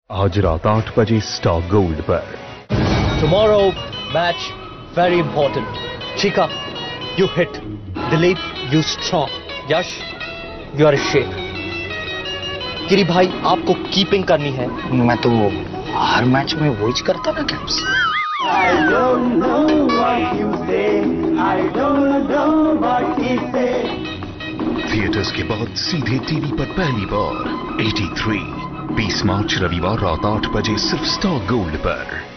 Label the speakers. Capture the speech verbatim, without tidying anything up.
Speaker 1: आज रात आठ बजे स्टार गोल्ड पर।
Speaker 2: Tomorrow match very important. Chika, you hit. Dilip, you strong. Yash, you are a shape. Giri भाई आपको कीपिंग करनी है।
Speaker 3: मैं तो हर मैच में वही करता ना caps.
Speaker 4: I don't know what you say. I don't know what he say.
Speaker 5: Theatres के बाद सीधे टीवी पर पहली बार तिरासी बीस मार्च रविवार रात आठ बजे सिर्फ स्टार गोल्ड पर।